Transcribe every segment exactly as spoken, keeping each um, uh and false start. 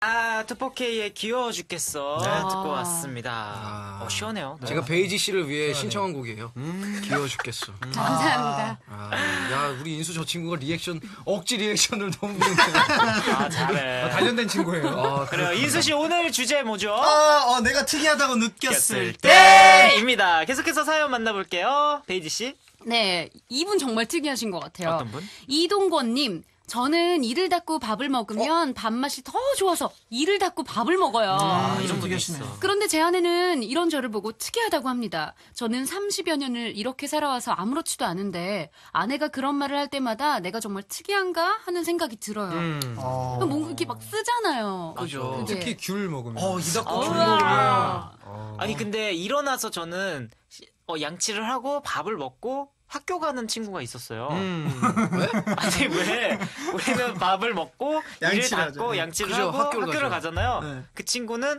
아, 투포케이의 귀여워 죽겠어. 네. 듣고 왔습니다. 아. 어, 시원해요. 제가 베이지 씨를 위해 신청한 곡이에요. 음. 귀여워 죽겠어. 음. 감사합니다. 아, 야, 우리 인수 저 친구가 리액션, 억지 리액션을 너무. 아, 잘해. 아, 단련된 친구예요. 아, 그래요. 인수 씨 오늘 주제 뭐죠? 아, 어, 내가 특이하다고 느꼈을 때. 때입니다. 계속해서 사연 만나볼게요. 베이지 씨. 네, 이분 정말 특이하신 것 같아요. 어떤 분? 이동권님. 저는 이를 닫고 밥을 먹으면 밥맛이 더 좋아서 이를 닫고 밥을 먹어요. 아, 이런 분이 특이하시네. 있어. 그런데 제 아내는 이런 저를 보고 특이하다고 합니다. 저는 삼십여 년을 이렇게 살아와서 아무렇지도 않은데 아내가 그런 말을 할 때마다 내가 정말 특이한가 하는 생각이 들어요. 음. 어. 뭔가 이렇게 막 쓰잖아요. 그죠. 그게. 특히 귤 먹으면. 어, 이 닫고 어우. 줄 먹으면. 어. 아니 근데 일어나서 저는 시- 어, 양치를 하고 밥을 먹고 학교 가는 친구가 있었어요. 음. 아니 왜 우리는 밥을 먹고 일을 양치를 닫고 하죠. 양치를 그죠, 하고 학교를 학교를, 가죠. 가잖아요. 네. 그 친구는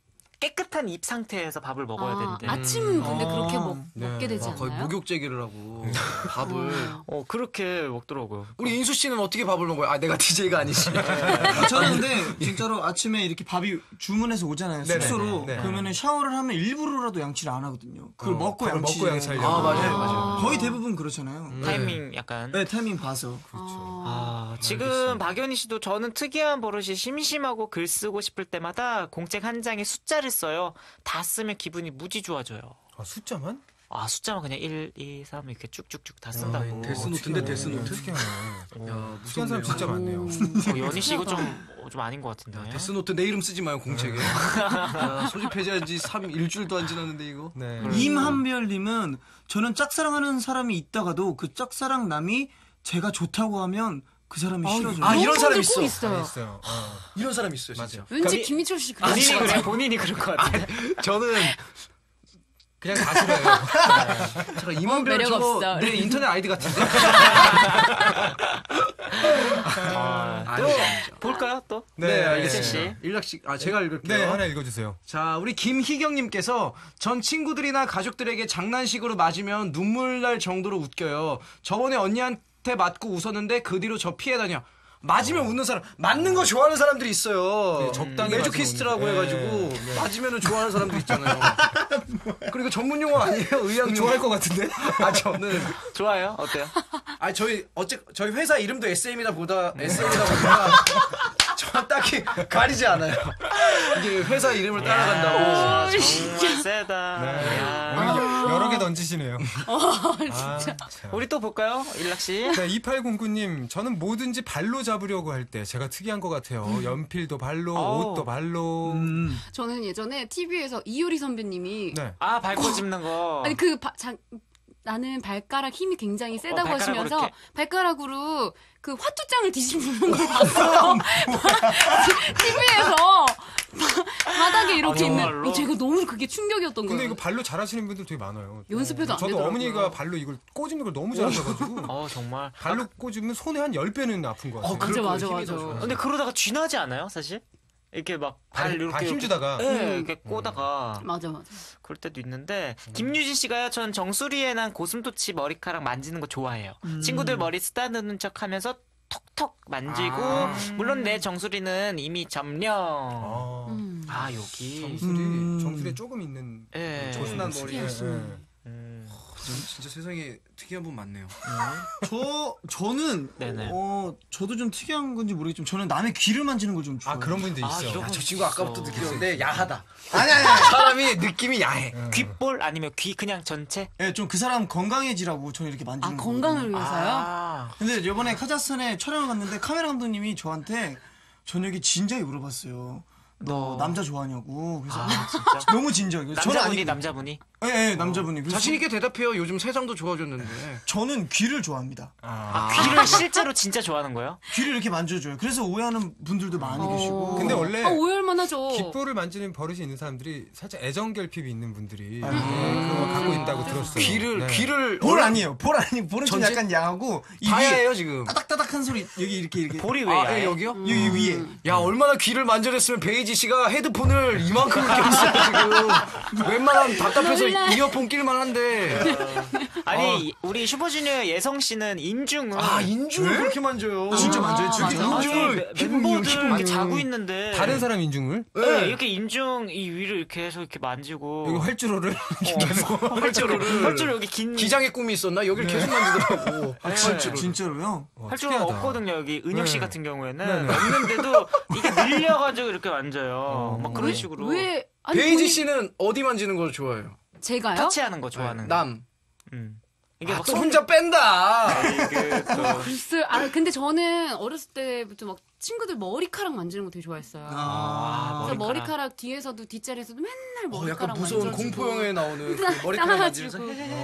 깨끗한 입 상태에서 밥을 먹어야 아, 되는데. 아침 근데 음. 그렇게 어. 먹, 네. 먹게 되지 아, 거의 않나요? 목욕제기를 하고 밥을. 어 그렇게 먹더라고요. 우리 인수 씨는 어떻게 밥을 먹어요? 아, 내가 디제이가 아니지. 저는 근데 진짜로 아침에 이렇게 밥이 주문해서 오잖아요. 네네. 숙소로. 네. 그러면은 샤워를 하면 일부러라도 양치를 안 하거든요. 그걸 어, 먹고 밥을 양치. 먹고 양치하려고. 아, 맞아요, 맞아요. 거의 대부분 그렇잖아요. 타이밍 약간. 네, 타이밍 봐서. 아, 지금 박연희 씨도 저는 특이한 버릇이 심심하고 글 쓰고 싶을 때마다 공책 한 장에 숫자를 써요. 다 쓰면 기분이 무지 좋아져요. 아, 숫자만? 아, 숫자만 그냥 일, 이, 삼 이렇게 쭉쭉쭉 다 쓴다고. 데스노트인데 데스노트? 특이하네. 야, 특이한 사람 무섭네요. 진짜 많네요. 어, 연희 씨 이거 좀, 어, 좀 아닌 것 같은데. 데스노트 내 이름 쓰지 마요, 공책에. 야, 소집 해제한 지 삼 일주일도 안 지났는데 이거. 네. 임한별님은 저는 짝사랑하는 사람이 있다가도 그 짝사랑 남이 제가 좋다고 하면 그 사람이 싫어져요. 아, 이런 사람 꼭 있어. 있어요. 있어요. 어. 이런 사람 있어요, 진짜. 맞아요. 왠지 그러니까 김희철 씨 그런 본인이 거 그래, 같아요. 본인이 그럴 것 같은데. 저는 그냥 다 싫어요. 제가 이만별 매력 저거 없어. 내 인터넷 아이디 같은데. 아, 아, 또, 진짜. 볼까요, 또? 네, 알겠습니다. 알겠습니다. 일락씩, 아, 제가 읽을게요. 네, 하나 읽어주세요. 자, 우리 김희경님께서 전 친구들이나 가족들에게 장난식으로 맞으면 눈물 날 정도로 웃겨요. 저번에 언니한테 맞고 웃었는데 그 뒤로 저 피해 다녀. 맞으면 웃는 사람, 맞는 거 좋아하는 사람들이 있어요. 네, 적당히 메조키스트라고 맞으면 해가지고 웃는- 네, 맞으면은 좋아하는 사람들 있잖아요. 그리고 전문 용어 아니에요, 의학용. 좋아할 것 같은데? 아, 저는 좋아요? 어때요? 아 저희 어째 저희 회사 이름도 에스엠이다 보다 에스엠이다 보니까 저 딱히 가리지 않아요. 이게 회사 이름을 따라간다고. 아, 정말 세다. 야. 오늘 여러 개 던지시네요. 아, 참. 우리 또 볼까요? 일락씨. 네, 이팔공구 님, 저는 뭐든지 발로 잡으려고 할 때 제가 특이한 것 같아요. 연필도 발로, 어우. 옷도 발로. 음. 저는 예전에 티비에서 이효리 선배님이 네. 아, 밟고 짚는 거. 아니 그 바, 자, 나는 발가락 힘이 굉장히 세다고 발가락으로 하시면서 이렇게. 발가락으로 그 화투장을 뒤집는 걸 봤어요. 티비에서 바닥에 이렇게 아, 있는. 정말로? 어, 제가 너무 그게 충격이었던 근데 거예요. 이거 발로 잘하시는 분들 되게 많아요. 연습해도 안 저도 되더라고요. 어머니가 발로 이걸 꽂는 걸 너무 잘하셔가지고 어, 정말. 발로 꽂으면 손에 한 열 배는 아픈 것 같아요. 어, 그럴 맞아, 거예요. 맞아, 힘이 더 맞아. 좋아요. 근데 그러다가 쥐나지 않아요, 사실? 이렇게 막 발 발, 이렇게 발 힘주다가. 예, 이렇게 꼬다가 맞아 맞아. 그럴 때도 있는데 김유진 씨가요. 전 정수리에 난 고슴도치 머리카락 만지는 거 좋아해요. 친구들 머리 쓰다듬는 척하면서 톡톡 만지고 아. 물론 내 정수리는 이미 점령. 아, 음. 아 여기. 정수리, 음. 정수리에 조금 있는 예. 조순한 머리. 특이하시네. 예, 예. 음. 진짜 세상에 특이한 분 많네요. 저 저는 네네. 어 저도 좀 특이한 건지 모르겠지만 저는 남의 귀를 만지는 걸 좀 좋아해요. 아, 그런 분도 아, 있어. 이런 야, 분 저 친구 아까부터 있어. 느꼈는데 야하다. 아니 아니. 아니. 사람이 느낌이 야해. 귓볼 아니면 귀 그냥 전체? 예, 좀 그 사람 건강해지라고 저는 이렇게 만지는 아 거거든요. 건강을 위해서요? 아. 근데 이번에 카자흐스탄에 촬영을 갔는데 카메라 감독님이 저한테 저녁에 진지하게 물어봤어요. 너 너. 남자 좋아하냐고. 그래서 아 진짜? 너무 진지하게. 그래서 저는 남자분이 아니고. 남자분이? 예, 예, 남자분이. 그래서 자신 있게 대답해요. 요즘 세상도 좋아졌는데. 저는 귀를 좋아합니다. 아, 귀를 실제로 진짜 좋아하는 거예요? 귀를 이렇게 만져줘요. 그래서 오해하는 분들도 많이 계시고. 근데 원래 아, 오열만 하죠. 귓볼을 만지는 버릇이 있는 사람들이 살짝 애정결핍이 있는 분들이 네, 그런 걸 갖고 있다고 들었어요. 귀를 네. 귀를 볼 아니에요. 볼 아니. 볼은 좀 전체? 약간 야하고 이 위에 다야예요 지금. 따닥따닥한 소리 여기 이렇게 이렇게. 볼이 왜 아, 야해? 예, 여기요? 여기 위에. 야 얼마나 귀를 만져냈으면 베이지 씨가 헤드폰을 이만큼을 꼈어요 지금. 웬만하면 답답해서 몰라. 이어폰 낄만 한데. 아니 이- 우리 슈퍼주니어 예성 씨는 인중을 아 인중을 그렇게 만져요. 진짜 만져요, 아, 진짜? 맞아. 인중을 멤버들 피부미용, 이렇게 피부미용. 자고 있는데 다른 사람 인중을 네, 이렇게 인중 이 위를 이렇게 해서 이렇게 만지고 여기 활주로를 어, 활주로를 활주로 여기 긴 기장의 꿈이 있었나? 여기를 계속 만지더라고. 네. 진짜, 진짜로요? 어, 활주로가 특이하다. 없거든요. 여기 은혁 씨 네. 같은 경우에는 네, 네. 없는데도 이게 늘려가지고 이렇게 만져요. 어. 막 그런 식으로 왜 아니, 베이지 본인- 씨는 어디 만지는 걸 좋아해요? 제가요? 터치하는 거 좋아하는. 남. 음. 이게 아, 막 또 손- 혼자 뺀다. 그, 또 글쎄, 아 근데 저는 어렸을 때부터 막 친구들 머리카락 만지는 거 되게 좋아했어요. 아, 그래서 머리카락. 머리카락 뒤에서도 뒷자리에서도 맨날 어, 머리카락 약간 무서운 만져주고. 공포 영화에 나오는 그 머리카락 만지면서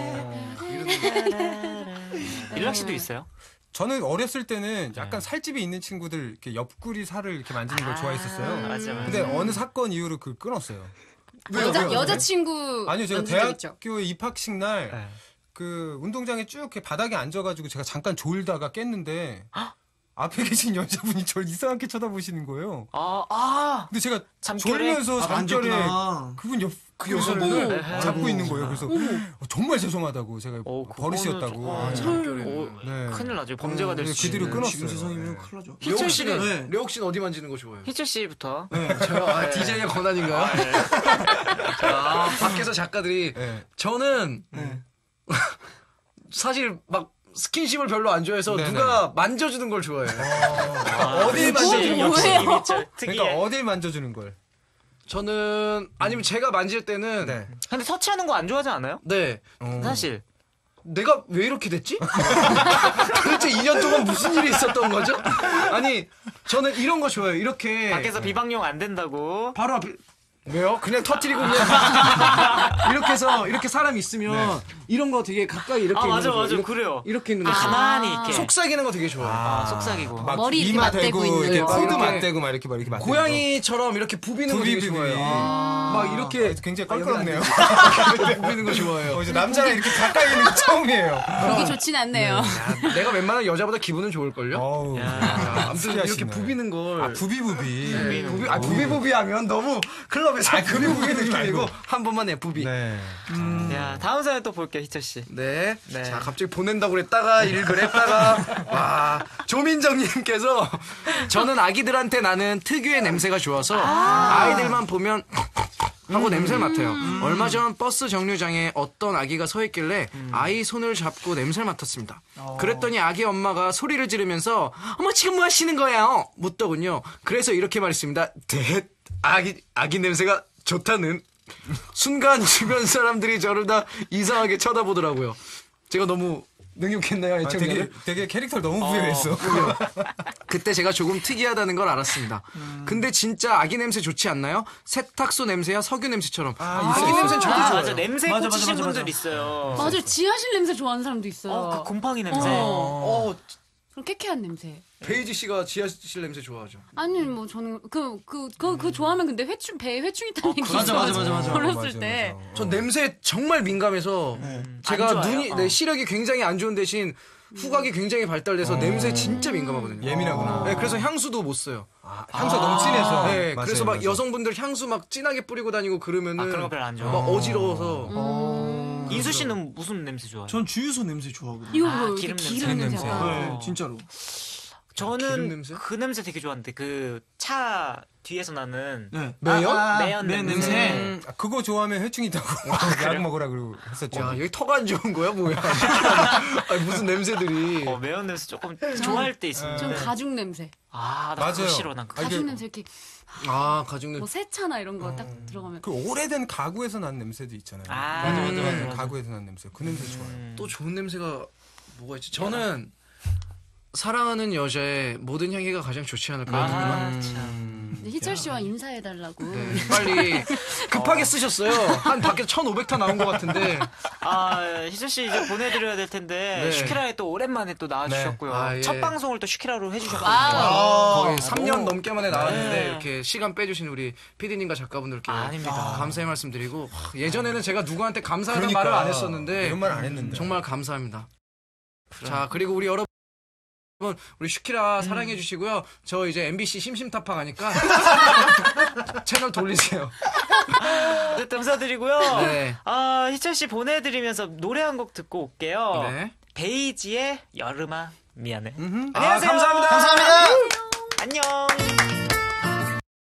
일락 씨도 있어요? 저는 어렸을 때는 약간 살집이 있는 친구들 이렇게 옆구리 살을 이렇게 만지는 걸 좋아했었어요. 맞아, 맞아. 근데 어느 사건 이후로 그 끊었어요. 여자 왜요? 여자친구 아니요, 제가 만진 적 있죠? 대학교 입학식 날 네. 그 운동장에 쭉 이렇게 바닥에 앉아가지고 제가 잠깐 졸다가 깼는데 앞에 계신 여자분이 저를 이상하게 쳐다보시는 거예요. 아, 아, 근데 제가 잠결에? 졸면서 아, 잠결에 만졌구나. 그분 옆, 그 여성분을? 여성분을 아이고. 잡고 있는 거예요. 그래서 어, 정말 죄송하다고 제가 어, 그거는 버릇이었다고. 좀- 어, 잠결에. 어, 네. 큰일 나죠. 범죄가 될 네, 수 그 뒤로 있는. 끊었어요. 지금 세상이면 네. 큰일 나죠. 레옥 씨는 네. 레옥 씨는 어디 만지는 거 좋아해요? 희철 씨부터. 저요? 아, 디제이의 권한인가요? 아, 밖에서 작가들이 네. 저는 네. 사실 막 스킨십을 별로 안 좋아해서 네네. 누가 만져주는 걸 좋아해요. 어딜 역시, 만져주는 역시 뭐예요? 이미철 특이해. 그러니까 어딜 만져주는 걸. 저는 아니면 제가 만질 때는 네. 근데 터치하는 거 안 좋아하지 않아요? 네. 어. 사실. 내가 왜 이렇게 됐지? 도대체 이 년 동안 무슨 일이 있었던 거죠? 아니 저는 이런 거 좋아해요. 이렇게 밖에서 비방용 안 된다고. 바로 앞에 왜요? 그냥 터뜨리고 그냥 이렇게 해서 이렇게 사람 있으면 이런 거 되게 가까이 이렇게 아, 있는 맞아, 거 맞아. 이렇게, 그래요. 이렇게 있는 거 아, 좋아해요. 가만히 이렇게. 속삭이는 거 되게 좋아해요. 아, 속삭이고. 막 머리 이렇게 이마 맞대고 대고 있는 이렇게 거. 코드 이렇게 맞대고 막 이렇게 막 이렇게 맞대고. 고양이처럼 이렇게 부비는 거 되게 부비부비. 좋아해요. 아. 막 이렇게 굉장히 껄끄럽네요. 부비는 거 좋아해요. 어, 이제 남자랑 이렇게 가까이 있는 게 처음이에요. 보기 좋진 않네요. 야, 내가 웬만한 여자보다 기분은 좋을걸요? 어우. 야, 아무튼 이렇게 특이하시네. 부비는 걸 아, 부비부비. 네, 부비, 아, 부비부비 하면 너무 클럽에서 아, 부비부비 부비부비 느낌이고 말고. 한 번만 해 부비. 네. 네. 야, 다음 사연 또 볼게요, 희철 씨. 네. 네. 자, 갑자기 보낸다고 그랬다가 일글 했다가 와, 조민정님께서 저는 아기들한테 나는 특유의 냄새가 좋아서 아~ 이들만 보면 하고 냄새를 맡아요. 얼마 전 버스 정류장에 어떤 아기가 서 있길래 아이 손을 잡고 냄새를 맡았습니다. 그랬더니 아기 엄마가 소리를 지르면서 어머 지금 뭐 하시는 거예요? 묻더군요. 그래서 이렇게 말했습니다. 대 아기 아기 냄새가 좋다는. 순간 주변 사람들이 저를 다 이상하게 쳐다보더라고요. 제가 너무 능욕했나요, 아, 애청자를? 되게 되게 캐릭터를 너무 부여했어. 그때 제가 조금 특이하다는 걸 알았습니다. 근데 진짜 아기 냄새 좋지 않나요? 세탁소 냄새야 석유 냄새처럼. 아, 아기 있어요. 냄새 저도 아, 좋아요. 맞아. 냄새 맞아, 꽂히신 맞아, 맞아, 분들 맞아. 있어요. 맞아요. 지하실 냄새 좋아하는 사람도 있어요. 어, 그 곰팡이 냄새. 어. 어, 그럼 쾌쾌한 냄새. 베이지 씨가 지하실 냄새 좋아하죠. 아니 뭐 저는 그 그 그 그 좋아하면 근데 회충 배에 회충 있다는 얘기 맞아, 맞아, 맞아, 맞아. 어렸을 맞아, 때. 맞아. 전 냄새에 정말 민감해서 안 제가 좋아요? 눈이 어. 네, 시력이 굉장히 안 좋은 대신 후각이 굉장히 발달돼서 냄새에 진짜 민감하거든요. 예민하구나. 네, 그래서 향수도 못 써요. 아, 향수가 너무 진해서. 네, 맞아요, 그래서 막 맞아요. 여성분들 향수 막 진하게 뿌리고 다니고 그러면은 아, 그런 거 별로 안 좋아. 막 어지러워서 음. 인수 씨는 무슨 냄새 좋아해요? 전 주유소 냄새 좋아하거든요. 이거 아, 뭐 기름 이렇게 냄새. 기름 기름 냄새. 냄새. 네, 진짜로. 저는 기름 냄새? 그 냄새 되게 좋아하는데 그 차 뒤에서 나는 네. 매연? 아, 매연 매연 냄새. 냄새. 음, 아, 그거 좋아하면 회충 있다고 약 먹으라 그러고 했었죠. 야, 여기 턱 안 좋은 거야, 뭐야? 아니, 무슨 냄새들이. 어, 매운 냄새 조금 좋아할 때 있었는데. 좀 가죽 냄새. 아, 나 맞아요. 그거 싫어. 난 그거. 아, 가죽 이게- 냄새 이렇게 아, 가죽 냄새. 뭐 세차나 이런 거 딱 들어가면. 그 오래된 가구에서 난 냄새도 있잖아요. 아, 음, 맞아, 맞아, 맞아. 가구에서 난 냄새. 그 냄새 좋아요. 음. 또 좋은 냄새가 뭐가 있지? 저는 사랑하는 여자의 모든 향기가 가장 좋지 않을까. 아, 음. 참. 이제 희철 씨와 인사해달라고. 네, 빨리 급하게 쓰셨어요. 한 밖에서 천오백 타 나온 것 같은데. 아, 희철 씨 이제 보내드려야 될 텐데 네. 슈키라에 또 오랜만에 또 나와주셨고요. 네. 아, 예. 첫 방송을 또 슈키라로 해주셨거든요. 와우. 거의 삼 년 넘게 만에 나왔는데 네. 이렇게 시간 빼주신 우리 피디님과 작가분들께 아, 아닙니다. 감사의 말씀드리고 하, 예전에는 제가 누구한테 감사하다는 그러니까. 말을 안 했었는데 이런 말 안 했는데. 정말 감사합니다. 자, 그리고 우리 여러분 우리 슈키라 사랑해 주시고요. 저 이제 엠비씨 심심타파 가니까 채널 돌리세요. 어쨌든 감사드리고요. 네. 아, 희철 씨 보내드리면서 노래 한 곡 듣고 올게요. 네. 베이지의 여름아 미안해. 음흠. 안녕하세요. 아, 감사합니다. 감사합니다. 안녕.